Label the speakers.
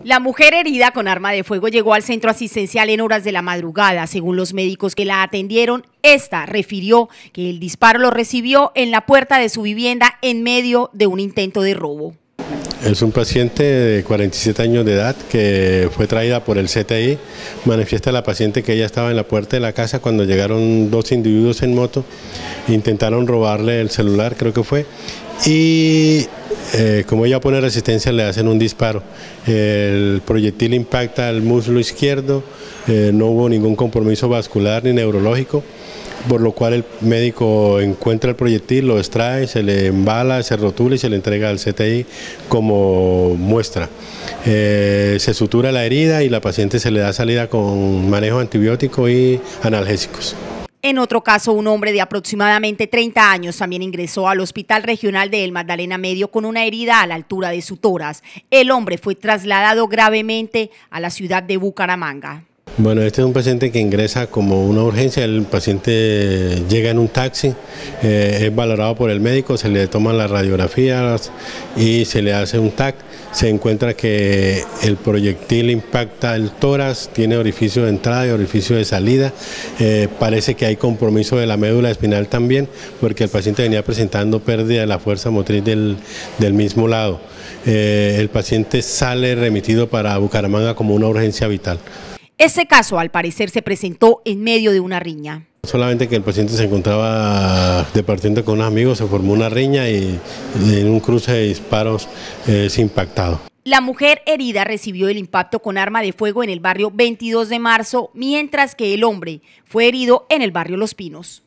Speaker 1: La mujer herida con arma de fuego llegó al centro asistencial en horas de la madrugada. Según los médicos que la atendieron, esta refirió que el disparo lo recibió en la puerta de su vivienda en medio de un intento de robo.
Speaker 2: Es un paciente de 47 años de edad que fue traída por el CTI. Manifiesta la paciente que ella estaba en la puerta de la casa cuando llegaron dos individuos en moto, intentaron robarle el celular, creo que fue, y como ella pone resistencia le hacen un disparo. El proyectil impacta el muslo izquierdo, no hubo ningún compromiso vascular ni neurológico, por lo cual el médico encuentra el proyectil, lo extrae, se le embala, se rotula y se le entrega al CTI como muestra. Se sutura la herida y la paciente se le da salida con manejo antibiótico y analgésicos.
Speaker 1: En otro caso, un hombre de aproximadamente 30 años también ingresó al Hospital Regional de El Magdalena Medio con una herida a la altura de su tórax. El hombre fue trasladado gravemente a la ciudad de Bucaramanga.
Speaker 2: Bueno, este es un paciente que ingresa como una urgencia. El paciente llega en un taxi, es valorado por el médico, se le toman las radiografías y se le hace un TAC. Se encuentra que el proyectil impacta el tórax, tiene orificio de entrada y orificio de salida. Parece que hay compromiso de la médula espinal también, porque el paciente venía presentando pérdida de la fuerza motriz del mismo lado. El paciente sale remitido para Bucaramanga como una urgencia vital.
Speaker 1: Este caso, al parecer, se presentó en medio de una riña.
Speaker 2: Solamente que el paciente se encontraba departiendo con unos amigos, se formó una riña y en un cruce de disparos es impactado.
Speaker 1: La mujer herida recibió el impacto con arma de fuego en el barrio 22 de marzo, mientras que el hombre fue herido en el barrio Los Pinos.